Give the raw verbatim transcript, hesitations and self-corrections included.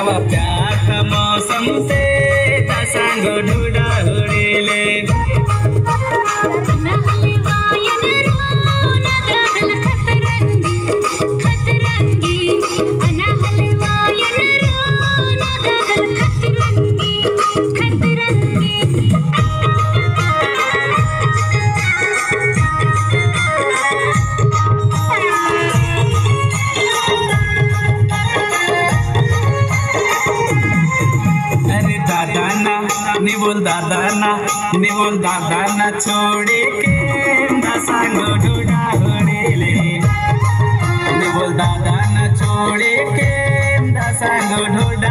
अब प्यार का मौसम से दसांग ढूढ़ा उड़ेले नि बोल दादा ना नि बोल दादा ना छोड़े के दसांग ढूढ़ा उड़ेले नि बोल दादा ना छोड़े के दसांग ढूढ़ा